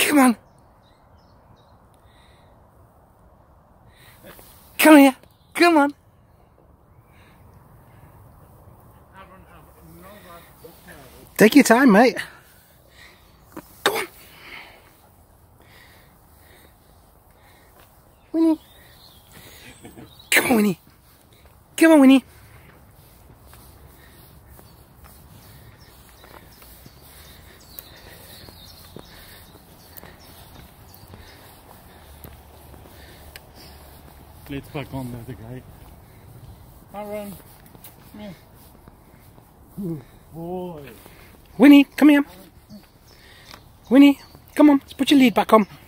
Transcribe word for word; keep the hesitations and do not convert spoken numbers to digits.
Come on. Come here. Come on. Take your time, mate. Go on. Winnie. Come on, Winnie. Come on, Winnie. Let's back on there, the guy. Aaron, come here. Good boy. Winnie, come here. Winnie, come on, let's put your lead back on.